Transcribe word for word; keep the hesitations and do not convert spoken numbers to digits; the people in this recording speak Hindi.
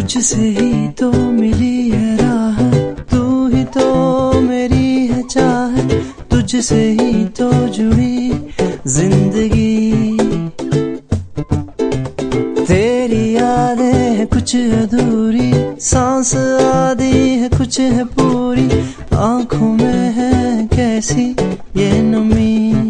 तुझसे ही तो मिली है राह, तू ही तो मेरी है चाह, तुझसे ही तो जुड़ी जिंदगी। तेरी यादें है कुछ अधूरी, सांस आधी है कुछ है पूरी, आंखों में है कैसी ये नमी।